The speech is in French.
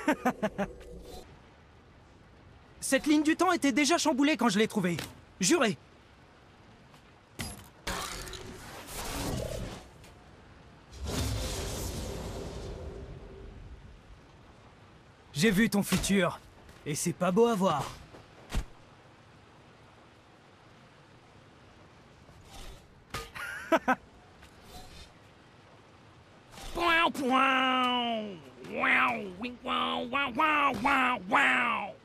Cette ligne du temps était déjà chamboulée quand je l'ai trouvée. Juré. J'ai vu ton futur, et c'est pas beau à voir. Wow, wow, wow, wow, wow, wow, wow.